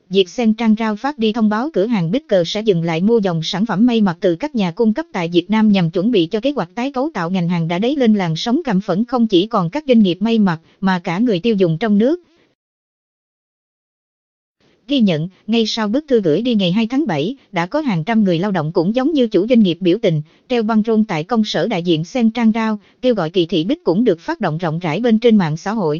Vietcell Trang Rao phát đi thông báo cửa hàng Big sẽ dừng lại mua dòng sản phẩm may mặc từ các nhà cung cấp tại Việt Nam nhằm chuẩn bị cho kế hoạch tái cấu tạo ngành hàng đã dấy lên làn sóng căm phẫn không chỉ còn các doanh nghiệp may mặc mà cả người tiêu dùng trong nước. Ghi nhận, ngay sau bức thư gửi đi ngày 2 tháng 7, đã có hàng trăm người lao động cũng giống như chủ doanh nghiệp biểu tình, treo băng rôn tại công sở đại diện Vietcell Trang Rao, kêu gọi kỳ thị Big cũng được phát động rộng rãi bên trên mạng xã hội.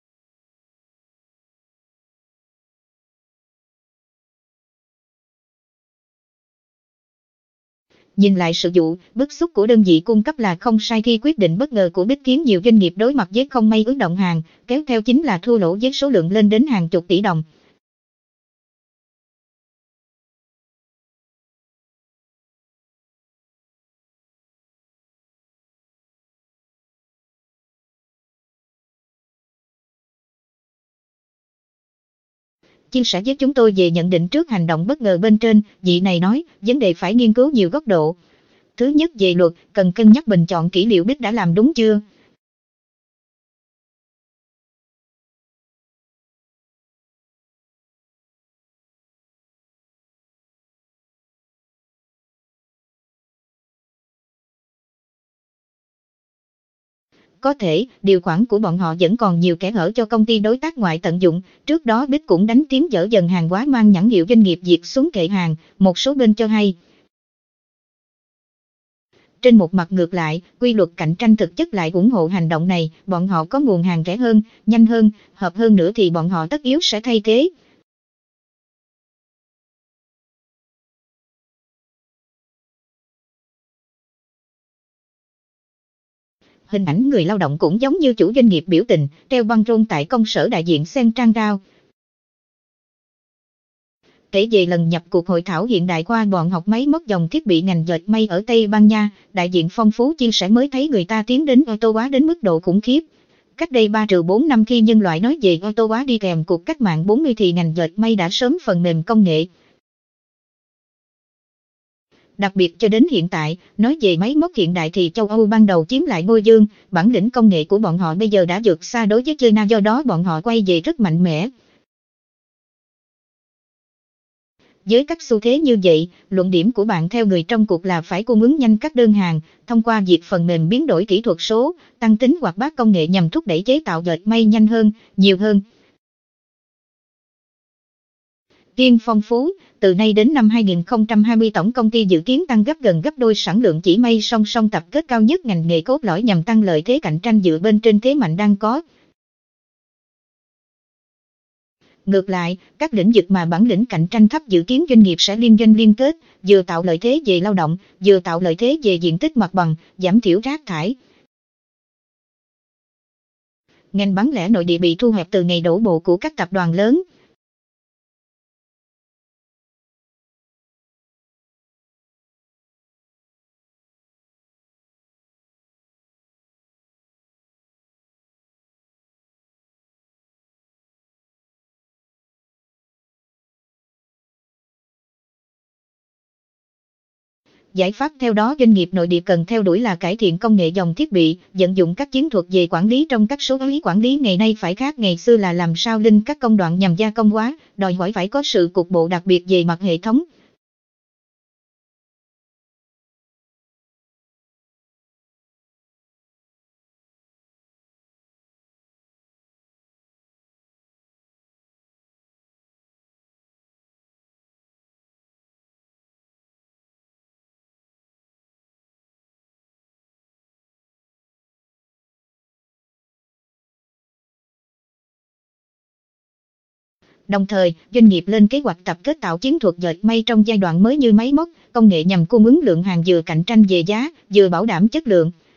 Nhìn lại sự vụ, bức xúc của đơn vị cung cấp là không sai khi quyết định bất ngờ của Big khiến nhiều doanh nghiệp đối mặt với không may ứ động hàng, kéo theo chính là thua lỗ với số lượng lên đến hàng chục tỷ đồng. Chia sẻ với chúng tôi về nhận định trước hành động bất ngờ bên trên, vị này nói, vấn đề phải nghiên cứu nhiều góc độ. Thứ nhất về luật, cần cân nhắc bình chọn kỹ liệu Big đã làm đúng chưa. Có thể, điều khoản của bọn họ vẫn còn nhiều kẽ hở cho công ty đối tác ngoại tận dụng, trước đó Big cũng đánh tiếng dỡ dần hàng hóa mang nhãn hiệu doanh nghiệp Việt xuống kệ hàng, một số bên cho hay. Trên một mặt ngược lại, quy luật cạnh tranh thực chất lại ủng hộ hành động này, bọn họ có nguồn hàng rẻ hơn, nhanh hơn, hợp hơn nữa thì bọn họ tất yếu sẽ thay thế. Hình ảnh người lao động cũng giống như chủ doanh nghiệp biểu tình, treo băng rôn tại công sở đại diện Vietcell Trang Rao. Kể về lần nhập cuộc hội thảo hiện đại khoa bọn học máy móc dòng thiết bị ngành dệt may ở Tây Ban Nha, đại diện Phong Phú chia sẻ mới thấy người ta tiến đến ô tô hóa đến mức độ khủng khiếp. Cách đây 3-4 năm khi nhân loại nói về ô tô hóa đi kèm cuộc cách mạng 40 thì ngành dệt may đã sớm phần mềm công nghệ. Đặc biệt cho đến hiện tại, nói về máy móc hiện đại thì châu Âu ban đầu chiếm lại ngôi dương, bản lĩnh công nghệ của bọn họ bây giờ đã vượt xa đối với China do đó bọn họ quay về rất mạnh mẽ. Với các xu thế như vậy, luận điểm của bạn theo người trong cuộc là phải cung ứng nhanh các đơn hàng, thông qua việc phần mềm biến đổi kỹ thuật số, tăng tính hoạt bát công nghệ nhằm thúc đẩy chế tạo dệt may nhanh hơn, nhiều hơn. Riêng Phong Phú, từ nay đến năm 2020 tổng công ty dự kiến tăng gần gấp đôi sản lượng chỉ may song song tập kết cao nhất ngành nghề cốt lõi nhằm tăng lợi thế cạnh tranh dựa bên trên thế mạnh đang có. Ngược lại, các lĩnh vực mà bản lĩnh cạnh tranh thấp dự kiến doanh nghiệp sẽ liên doanh liên kết, vừa tạo lợi thế về lao động, vừa tạo lợi thế về diện tích mặt bằng, giảm thiểu rác thải. Ngành bán lẻ nội địa bị thu hẹp từ ngày đổ bộ của các tập đoàn lớn. Giải pháp theo đó doanh nghiệp nội địa cần theo đuổi là cải thiện công nghệ dòng thiết bị, vận dụng các chiến thuật về quản lý trong các số lý quản lý ngày nay phải khác ngày xưa là làm sao linh các công đoạn nhằm gia công hóa, đòi hỏi phải có sự cục bộ đặc biệt về mặt hệ thống. Đồng thời, doanh nghiệp lên kế hoạch tập kết tạo chiến thuật dệt may trong giai đoạn mới như máy móc, công nghệ nhằm cung ứng lượng hàng vừa cạnh tranh về giá, vừa bảo đảm chất lượng.